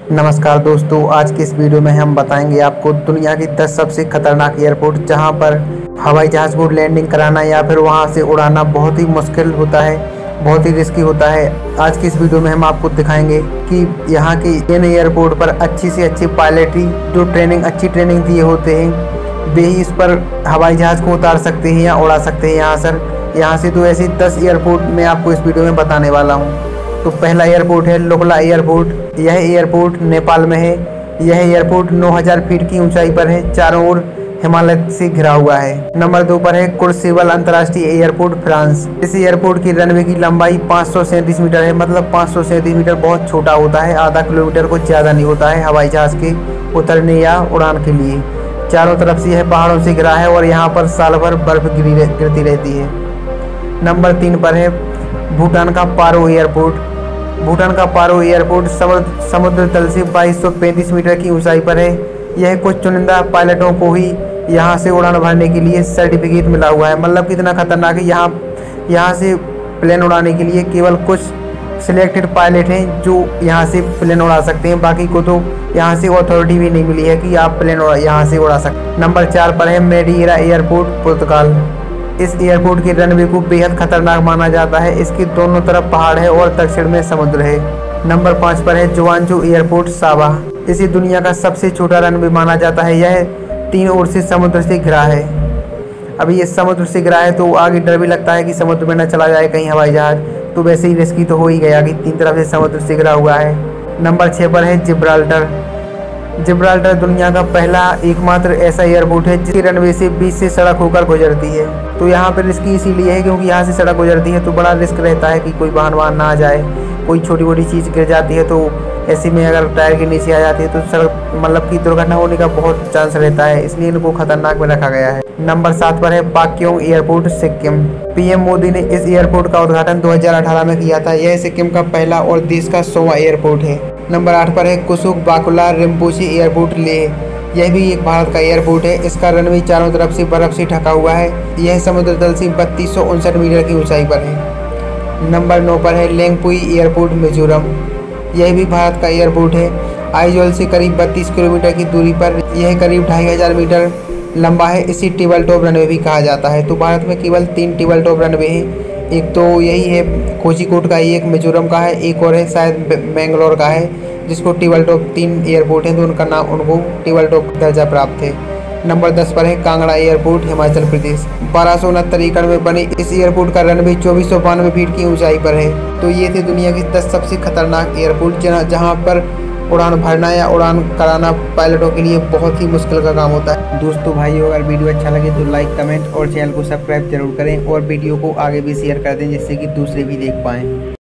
नमस्कार दोस्तों, आज की इस वीडियो में हम बताएंगे आपको दुनिया की 10 सबसे खतरनाक एयरपोर्ट जहां पर हवाई जहाज़ को लैंडिंग कराना या फिर वहां से उड़ाना बहुत ही मुश्किल होता है, बहुत ही रिस्की होता है। आज की इस वीडियो में हम आपको दिखाएंगे कि यहाँ की इन एयरपोर्ट पर अच्छी से अच्छी पायलटरी जो अच्छी ट्रेनिंग दिए होते हैं वे ही इस पर हवाई जहाज़ को उतार सकते हैं या उड़ा सकते हैं यहाँ से। तो ऐसे 10 एयरपोर्ट मैं आपको इस वीडियो में बताने वाला हूँ। तो पहला एयरपोर्ट है लोकला एयरपोर्ट। यह एयरपोर्ट नेपाल में है। यह एयरपोर्ट 9000 फीट की ऊंचाई पर है, चारों ओर हिमालय से घिरा हुआ है। नंबर 2 पर है कुर्सेवल अंतर्राष्ट्रीय एयरपोर्ट, फ्रांस। इस एयरपोर्ट की रनवे की लंबाई 537 मीटर है। मतलब 537 मीटर बहुत छोटा होता है, आधा किलोमीटर को ज़्यादा नहीं होता है हवाई जहाज़ के उतरने या उड़ान के लिए। चारों तरफ से यह पहाड़ों से घिरा है और यहाँ पर साल भर बर्फ गिरती रहती है। नंबर 3 पर है भूटान का पारो एयरपोर्ट। भूटान का पारो एयरपोर्ट समुद्र तल से 2235 मीटर की ऊंचाई पर है। यह कुछ चुनिंदा पायलटों को ही यहाँ से उड़ान भरने के लिए सर्टिफिकेट मिला हुआ है। मतलब कितना खतरनाक है। यहाँ से प्लेन उड़ाने के लिए केवल कुछ सिलेक्टेड पायलट हैं जो यहाँ से प्लेन उड़ा सकते हैं, बाकी को तो यहाँ से अथॉरिटी भी नहीं मिली है कि आप प्लेन यहाँ से उड़ा सकते। नंबर 4 पर है मेडीरा एयरपोर्ट, पुर्तगाल। इस एयरपोर्ट के रनवे को बेहद खतरनाक माना जाता है। इसके दोनों तरफ पहाड़ है और दक्षिण में समुद्र है। नंबर 5 पर है जुआंजो एयरपोर्ट, सावा। इसे दुनिया का सबसे छोटा रनवे माना जाता है। यह 3 ओर से समुद्र से घिरा है। अभी ये समुद्र से घिरा है तो आगे डर भी लगता है कि समुद्र में न चला जाए कहीं हवाई जहाज, तो वैसे ही रिस्की तो हो ही गया कि 3 तरफ से समुद्र से घिरा हुआ है। नंबर 6 पर है जिब्राल्टर। जिब्राल्टर दुनिया का पहला एकमात्र ऐसा एयरपोर्ट है जिसके रनवे से बीच से सड़क होकर गुजरती है। तो यहाँ पर रिस्की इसीलिए है क्योंकि यहाँ से सड़क गुजरती है तो बड़ा रिस्क रहता है कि कोई वाहन ना आ जाए, कोई छोटी मोटी चीज़ गिर जाती है तो ऐसे में अगर टायर के नीचे आ जाती है तो सड़क मतलब कि दुर्घटना होने का बहुत चांस रहता है, इसलिए इनको खतरनाक में रखा गया है। नंबर 7 पर है पाक्योंग एयरपोर्ट, सिक्किम। पीएम मोदी ने इस एयरपोर्ट का उद्घाटन 2018 में किया था। यह सिक्किम का पहला और देश का 100वां एयरपोर्ट है। नंबर 8 पर है कुसुक बाकुला रिम्पोची एयरपोर्ट, लेह। यह भी एक भारत का एयरपोर्ट है। इसका रनवे चारों तरफ से बर्फ से ढका हुआ है। यह समुद्र तल से 3259 मीटर की ऊंचाई पर है। नंबर 9 पर है लेंगपुई एयरपोर्ट, मिजोरम। यह भी भारत का एयरपोर्ट है। आइजोल से करीब 32 किलोमीटर की दूरी पर यह करीब 2500 मीटर लंबा है। इसी टेबल टॉप रनवे भी कहा जाता है। तो भारत में केवल 3 टेबल टॉप रनवे हैं। एक तो यही है कोझिकोड का, एक मिजोरम का है, एक और है शायद बेंगलोर का है जिसको टेबल टॉप 3 एयरपोर्ट हैं तो उनको टेबल टॉप दर्जा प्राप्त है। नंबर 10 पर है कांगड़ा एयरपोर्ट, हिमाचल प्रदेश। 1269 एकड़ में बने इस एयरपोर्ट का रनवे 2492 फीट की ऊंचाई पर है। तो ये थे दुनिया की 10 सबसे खतरनाक एयरपोर्ट जहाँ पर उड़ान भरना या उड़ान कराना पायलटों के लिए बहुत ही मुश्किल का काम होता है। दोस्तों भाइयों, अगर वीडियो अच्छा लगे तो लाइक, कमेंट और चैनल को सब्सक्राइब जरूर करें और वीडियो को आगे भी शेयर कर दें जिससे कि दूसरे भी देख पाएँ।